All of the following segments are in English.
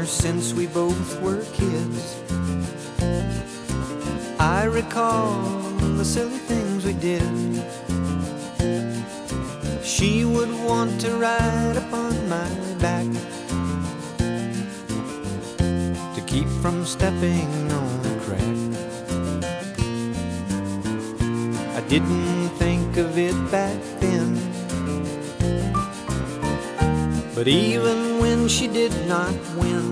since we both were kids. I recall the silly things we did. She would want to ride upon my back to keep from stepping on a crack. I didn't think of it back then, but even when she did not win,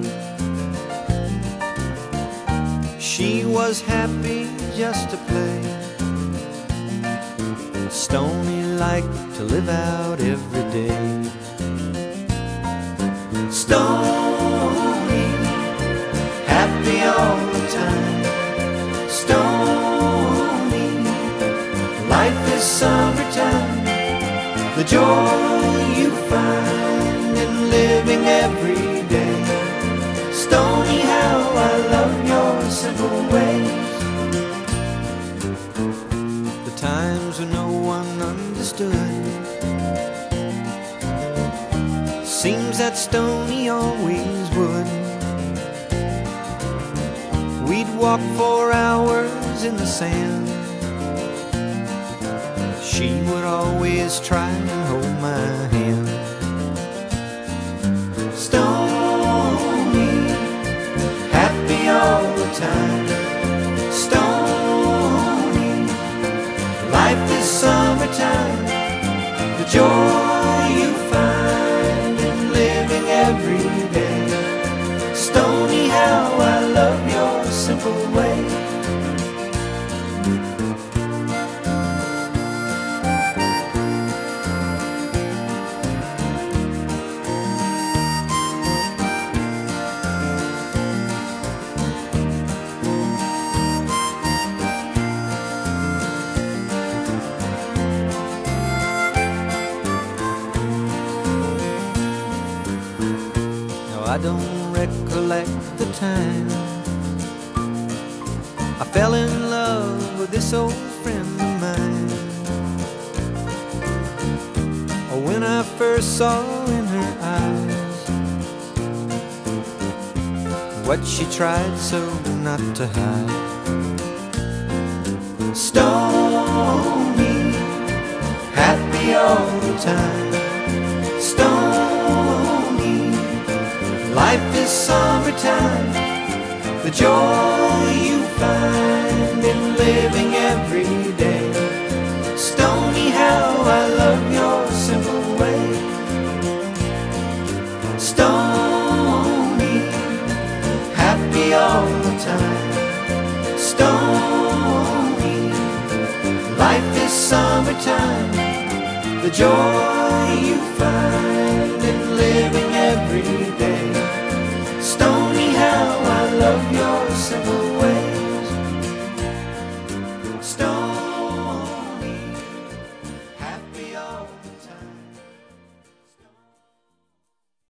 she was happy just to play. Stoney liked to live out every day. Stoney, happy all the time. Stoney, life is summertime. The joy you find in living every day. Stoney, how I love your simple ways. The times when no one understood, seems that Stoney always would. We'd walk for hours in the sand. She would always try and hold my hand. Stoney, happy all the time. Stoney, life is summertime. The joy you find in living every day. Stoney, how I love your simple way. I don't recollect the time I fell in love with this old friend of mine, or when I first saw in her eyes what she tried so not to hide. Stoney, happy all the time. Stoney, life is summertime. The joy you find in living every day. Stoney, how I love your simple way. Stoney, happy all the time. Stoney, life is summertime. The joy you find